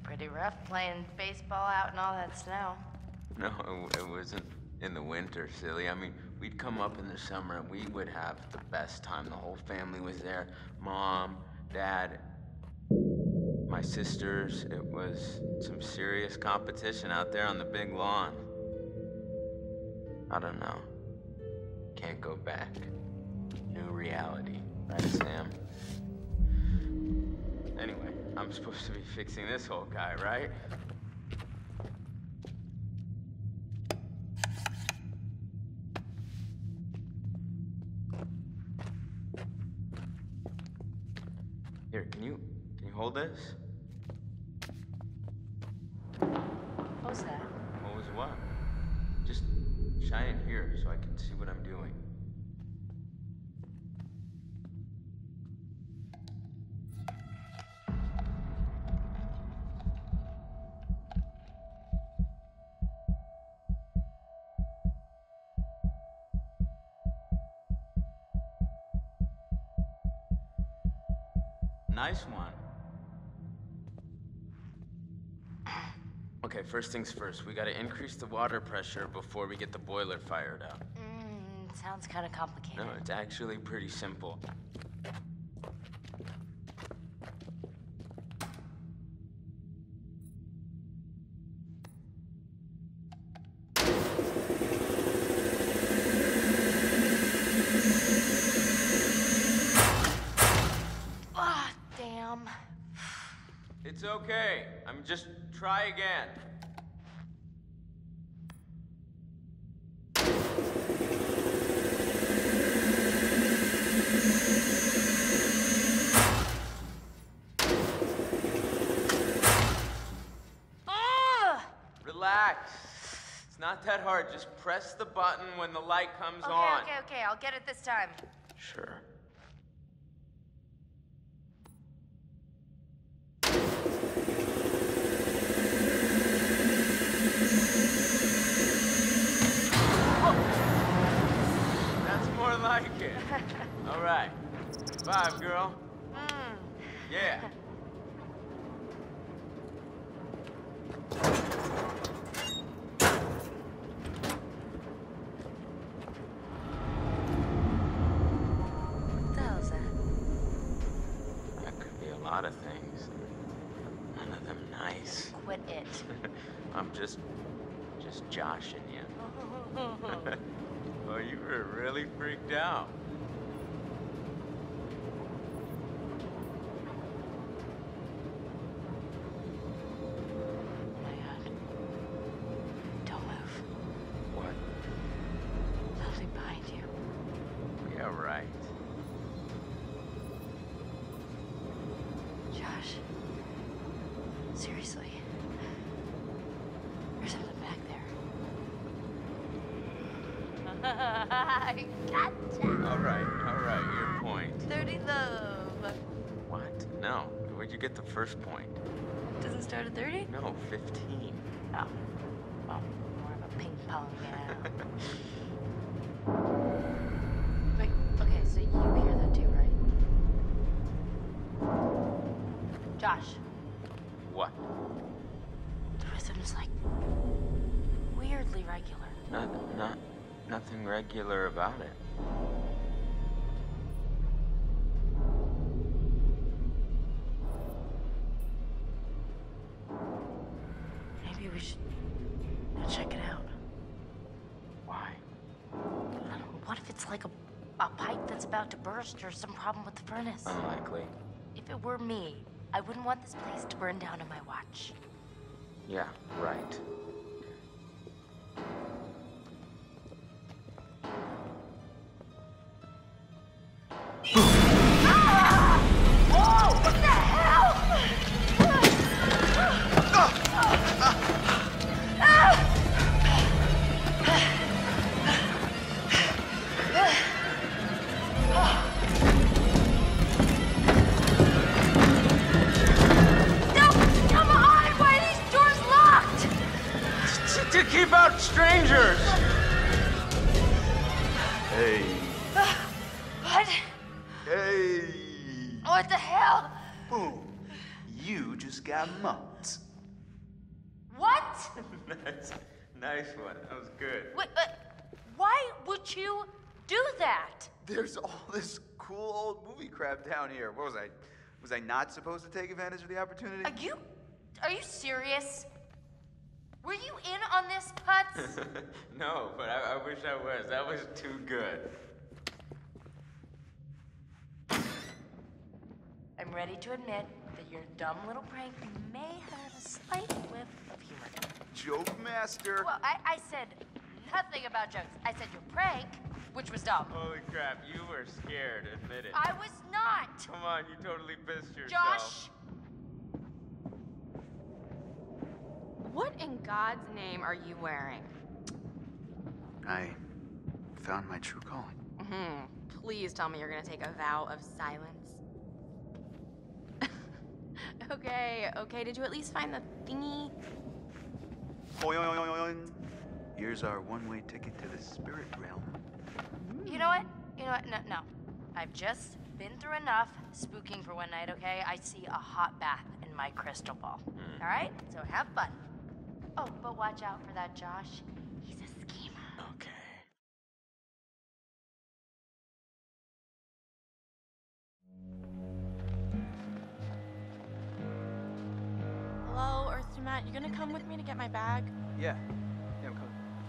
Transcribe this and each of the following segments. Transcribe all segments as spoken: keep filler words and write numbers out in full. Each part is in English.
Pretty rough playing baseball out in all that snow. No, it, it wasn't in the winter, silly. I mean, we'd come up in the summer and we would have the best time. The whole family was there. Mom, Dad, my sisters. It was some serious competition out there on the big lawn. I don't know. Can't go back. New reality, right, Sam? Anyway, I'm supposed to be fixing this whole guy, right? Here, can you, can you hold this? What was that? What was what? Just shine it here so I can see what I'm doing. Nice one. Okay, first things first. We gotta increase the water pressure before we get the boiler fired up. Mm, sounds kind of complicated. No, it's actually pretty simple. It's okay. I'm just try again. Ugh! Relax. It's not that hard. Just press the button when the light comes okay, on. Okay, okay, okay. I'll get it this time. Sure. Like it. All right. Five, girl. Mm. Yeah. What the hell is that? That could be a lot of things. None of them nice. Quit it. I'm just, just joshing you. Oh, you were really freaked out. Oh my God. Don't move. What? Something behind you. Yeah, right. Josh. Seriously. There's something back there. I gotcha. All right, all right, your point. thirty love. What? No. Where'd you get the first point? Doesn't start at thirty? No, fifteen. Oh. Well, more of a ping pong now. Wait, okay, so you hear that too, right? Josh. What? The rhythm's like weirdly regular. Not, not, nothing regular about it. Maybe we should check it out. Why? I don't know, what if it's like a, a pipe that's about to burst or some problem with the furnace? Unlikely. If it were me, I wouldn't want this place to burn down on my watch. Yeah, right. What the hell? No, come on! Why are these doors locked? To keep out strangers! Hey. What? Hey! What the hell? Boom. You just got mugged. What? Nice, nice one. That was good. Wait, uh, why would you do that? There's all this cool old movie crap down here. What was I? Was I not supposed to take advantage of the opportunity? Are you, are you serious? Were you in on this, Putz? No, but I, I wish I was. That was too good. I'm ready to admit that your dumb little prank may have a slight whiff of humor. Joke master. Well, I, I said nothing about jokes. I said your prank, which was dumb. Holy crap, you were scared. Admit it. I was not. Come on, you totally pissed yourself. Josh! What in God's name are you wearing? I found my true calling. Mm-hmm. Please tell me you're gonna take a vow of silence. okay, okay, did you at least find the thingy? Boing. Here's our one-way ticket to the spirit realm. You know what? You know what? No, no. I've just been through enough spooking for one night, okay? I see a hot bath in my crystal ball. Mm. All right? So have fun. Oh, but watch out for that Josh. He's a schemer. Okay. Hello, Earth to Matt, you gonna come with me to get my bag? Yeah. Yeah, I'm coming.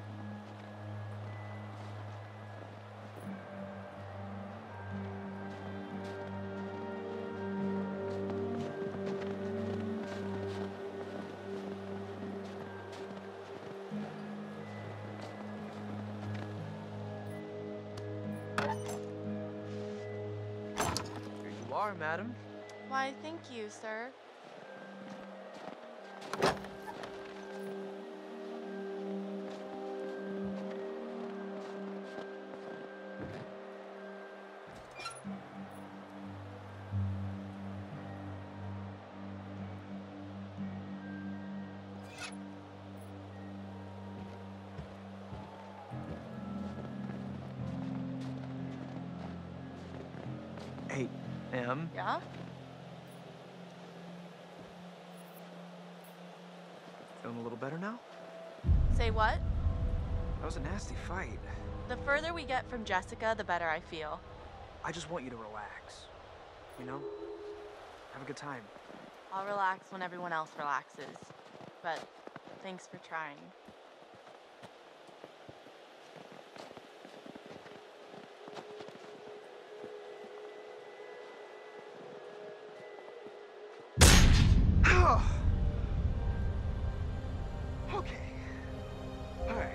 Here you are, madam. Why, thank you, sir. Hey, Em. Yeah? Feeling a little better now? Say what? That was a nasty fight. The further we get from Jessica, the better I feel. I just want you to relax. You know? Have a good time. I'll relax when everyone else relaxes. But thanks for trying. Okay. All right.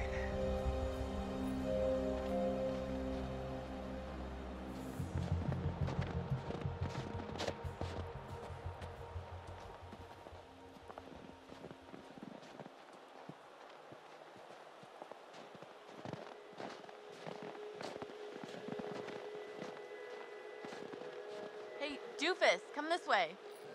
Hey, Doofus, come this way.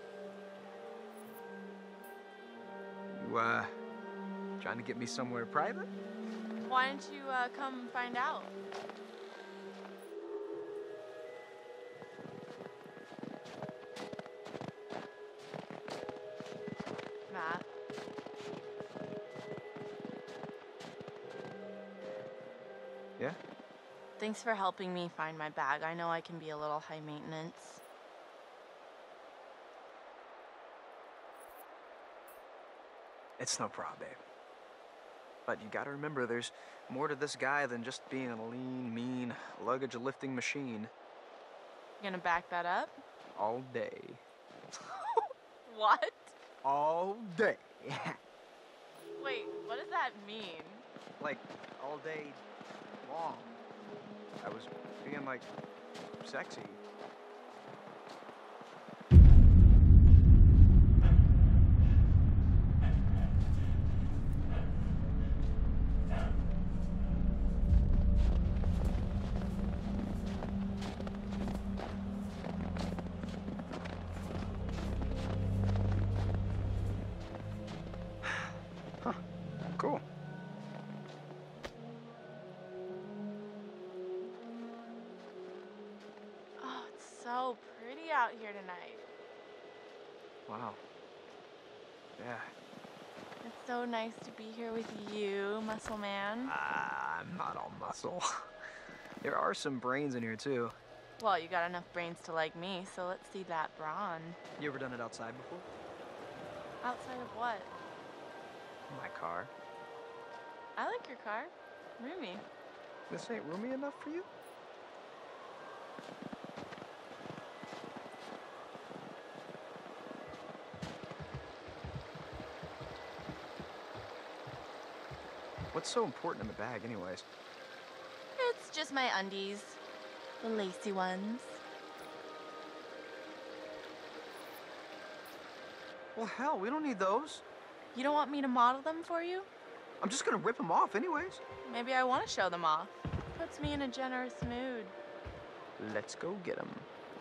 You, uh, trying to get me somewhere private? Why don't you uh, come find out? Matt. Yeah? Thanks for helping me find my bag. I know I can be a little high maintenance. It's no problem, babe. But you gotta remember, there's more to this guy than just being a lean, mean, luggage-lifting machine. You gonna back that up? All day. What? All day. Yeah. Wait, what does that mean? Like, all day long. I was being, like, sexy. Huh. Cool. Oh, it's so pretty out here tonight. Wow. Yeah. It's so nice to be here with you, muscle man. Ah, I'm not all muscle. There are some brains in here, too. Well, you got enough brains to like me, so let's see that brawn. You ever done it outside before? Outside of what? My car. I like your car. Roomy. This ain't roomy enough for you? What's so important in the bag, anyways? It's just my undies. The lacy ones. Well, hell, we don't need those. You don't want me to model them for you? I'm just gonna rip them off, anyways. Maybe I want to show them off. Puts me in a generous mood. Let's go get them.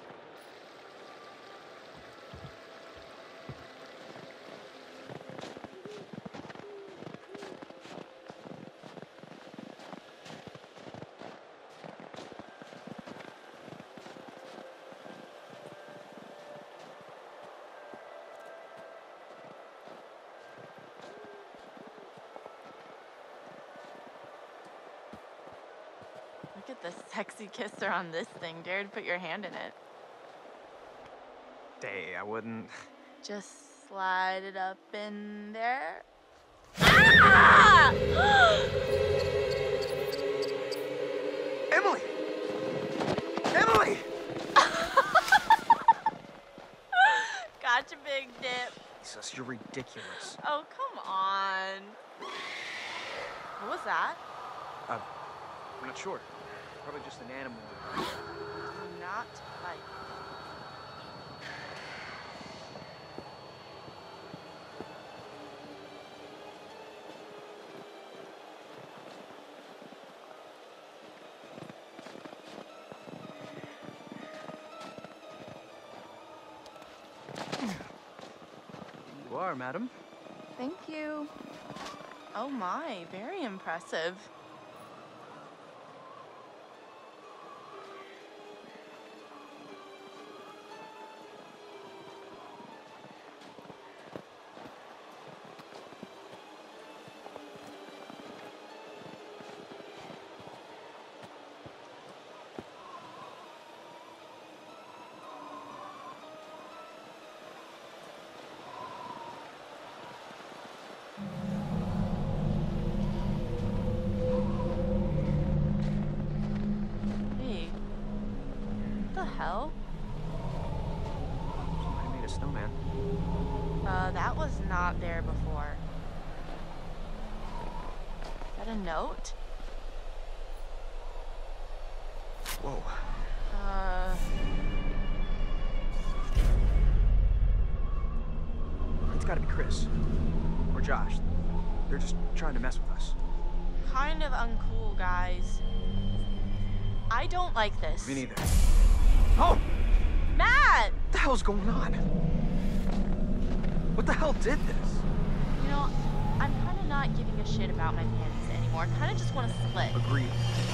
Look at the sexy kisser on this thing. Dare to put your hand in it. Hey, I wouldn't. Just slide it up in there. Ah! Emily! Emily! Gotcha, big dip. Jesus, you're ridiculous. Oh, come on. What was that? Uh, I'm not sure. Probably just an animal. Do not bite. You are, madam. Thank you. Oh my, very impressive. Hey, what the hell? Somebody made a snowman. Uh, that was not there before. Is that a note? Whoa. Uh, It's gotta be Chris. Or Josh. They're just trying to mess with us. kind of uncool, guys. I don't like this. Me neither. Oh! Matt! What the hell's going on? What the hell did this? You know, I'm kind of not giving a shit about my panties anymore. I kind of just want to split. Agreed.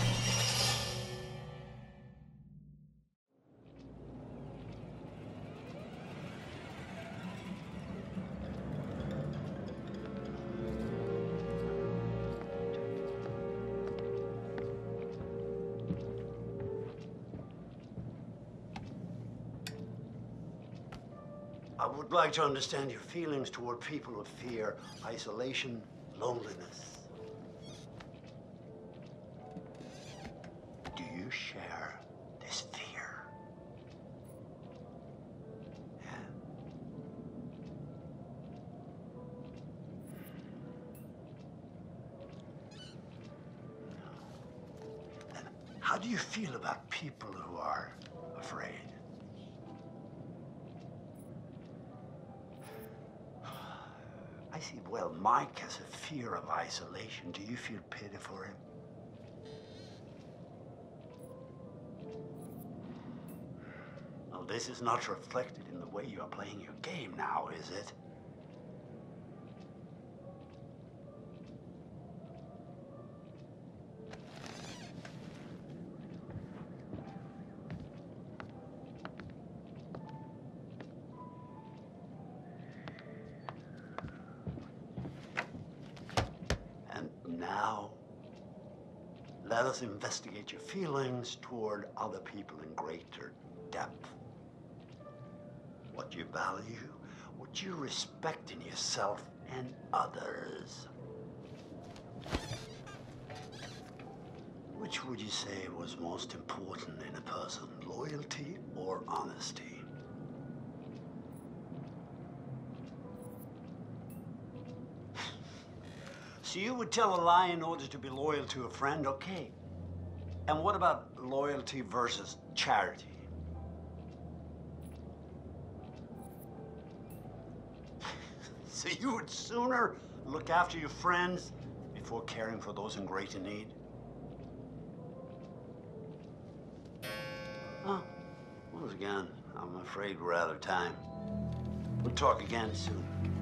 I would like to understand your feelings toward people of fear, isolation, loneliness. Do you share this fear? Yeah. No. Then how do you feel about people who are afraid? I see. Well, Mike has a fear of isolation. Do you feel pity for him? Well, this is not reflected in the way you are playing your game now, is it? let us investigate your feelings toward other people in greater depth. What you value, what you respect in yourself and others. Which would you say was most important in a person, loyalty or honesty? So you would tell a lie in order to be loyal to a friend, okay. And what about loyalty versus charity? So you would sooner look after your friends before caring for those in greater need? Well, once again, I'm afraid we're out of time. We'll talk again soon.